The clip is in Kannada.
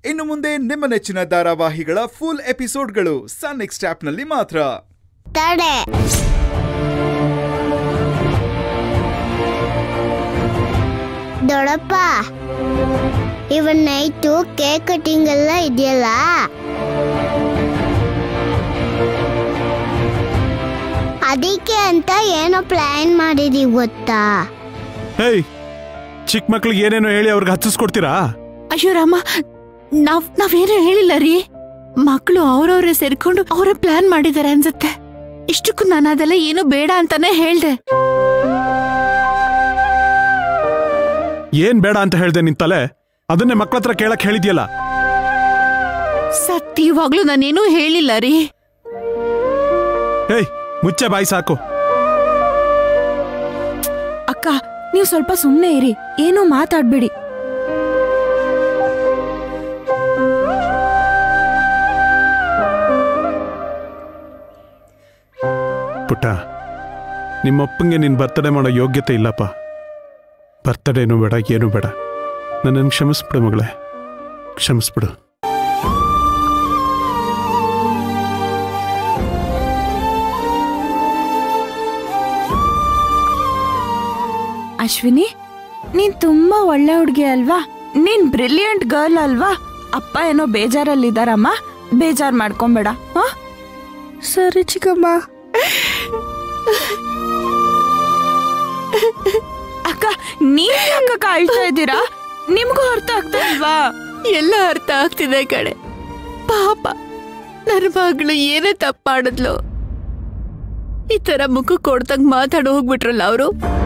ಇನ್ನು ಮುಂದೆ ನಿಮ್ಮ ನೆಚ್ಚಿನ ಧಾರಾವಾಹಿಗಳ ಫುಲ್ ಎಪಿಸೋಡ್ಗಳು ಸನ್ ನೆಕ್ಸ್ಟ್ ಆಪ್ನಲ್ಲಿ ಮಾತ್ರ. ದೊಡ್ಡಪ್ಪ, ಇವನ್ ನೈಟು ಕೇಕ್ ಕಟಿಂಗ್ ಎಲ್ಲ ಇದೆಯಲ್ಲ, ಅದಕ್ಕೆ ಅಂತ ಏನೋ ಪ್ಲಾನ್ ಮಾಡಿದೀವಿ ಗೊತ್ತಾ? ಹೇಯ್, ಚಿಕ್ಕ ಮಕ್ಳಿಗೆ ಏನೇನೋ ಹೇಳಿ ಅವ್ರಿಗೆ ಹಚ್ಚಿಸ್ಕೊಡ್ತೀರಾ? ಅಯ್ಯೋ ರಾಮ, ನಾವೇನೋ ಹೇಳಿಲ್ಲ ರೀ. ಮಕ್ಕಳು ಅವ್ರವ್ರೆ ಸೇರ್ಕೊಂಡು ಅವರೇ ಪ್ಲಾನ್ ಮಾಡಿದಾರೆ ಅನ್ಸುತ್ತೆ. ಇಷ್ಟಕ್ಕೂ ನಾನು ಅದೆಲ್ಲ ಏನು ಬೇಡ ಅಂತಾನೆ ಹೇಳ್ದೆ. ಏನ್ ಬೇಡ ಅಂತ ಹೇಳ್ದೆ ನಿಂತಲೆ? ಅದನ್ನೇ ಮಕ್ಳ ಹತ್ರ ಕೇಳಕ್ ಹೇಳಿದ್ಯಲ್ಲ. ಸತ್ಯವಾಗ್ಲೂ ನಾನೇನೂ ಹೇಳಿಲ್ಲ ರೀ. ಹೇಯ್, ಮುಚ್ಚೆ ಬಾಯಿ ಸಾಕು. ಅಕ್ಕ, ನೀವು ಸ್ವಲ್ಪ ಸುಮ್ಮನೆ ಇರಿ, ಏನೂ ಮಾತಾಡ್ಬೇಡಿ. ಪುಟ್ಟ, ನಿಮ್ಮಪ್ಪಂಗೆ ನಿನ್ ಬರ್ತಡೇ ಮಾಡೋ ಯೋಗ್ಯತೆ ಇಲ್ಲಪ್ಪ. ಬರ್ತಡೇನೂ ಬೇಡ, ಏನೂ ಬೇಡ. ನನ್ನನ್ನು ಕ್ಷಮಿಸ್ಬಿಡು ಮಗಳೇ, ಕ್ಷಮಿಸ್ಬಿಡು. ಅಶ್ವಿನಿ, ನೀನ್ ತುಂಬಾ ಒಳ್ಳೆ ಹುಡುಗಿ ಅಲ್ವಾ? ನೀನ್ ಬ್ರಿಲಿಯಂಟ್ ಗರ್ಲ್ ಅಲ್ವಾ? ಅಪ್ಪ ಏನೋ ಬೇಜಾರಲ್ಲಿದ್ದಾರಮ್ಮ, ಬೇಜಾರ್ ಮಾಡ್ಕೊಂಬೇಡ. ಸರಿ ಚಿಕ್ಕಮ್ಮ. ಅಕ್ಕ, ನೀವ್ ಯಾಕ ಅಳ್ತಾ ಇದ್ದೀರಾ? ನಿಮ್ಗೂ ಅರ್ಥ ಆಗ್ತಾ ಇಲ್ವಾ? ಎಲ್ಲ ಅರ್ಥ ಆಗ್ತಿದೆ ಕಡೆ. ಪಾಪ ನನ್ನ ಮಗಳು ಏನೇ ತಪ್ಪಾಡಿದ್ಲು, ಈ ತರ ಮುಖ ಕೊಡ್ತಂಗ್ ಮಾತಾಡ ಹೋಗ್ಬಿಟ್ರಲ್ಲ ಅವರು.